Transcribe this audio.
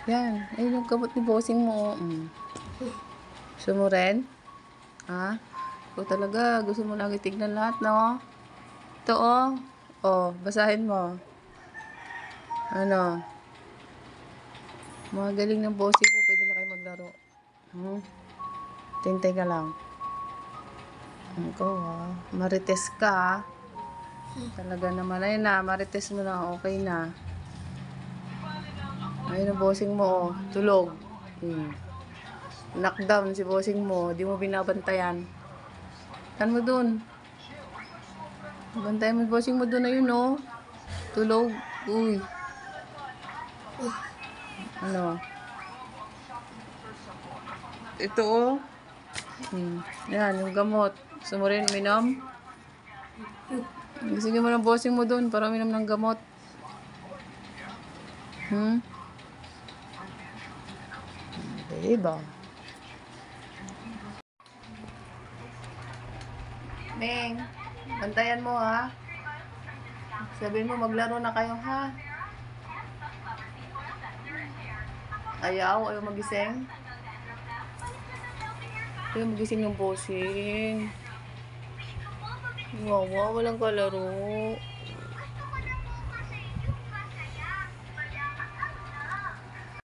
Yan. Ayun yung gamot ni bossing mo. Gusto mo rin? Ha? Ikaw talaga. Gusto mo lagi tignan lahat, no? Ito, oh. Oh, basahin mo. Ano? Mga galing ng bossing mo. Pwede na kayo maglaro. Tintay ka lang. Ikaw, ha? Marites ka, ha? Talaga naman. Ayun na. Marites mo na. Okay na. Ayun ang bossing mo, oh. Tulog. Knockdown si bossing mo. Di mo binabantayan. Tan mo dun. Bantayan mo yung bossing mo dun na yun, oh. Tulog. Uy. Ano? Ito, oh. Yan, yung gamot. Gusto mo rin uminom? Gisingin mo ng bossing mo dun para uminom ng gamot. Diba? Meng, bantayan mo, ha? Sabihin mo, maglaro na kayo, ha? Ayaw magising. Ayaw magising yung bossing. Wawa, walang kalaro.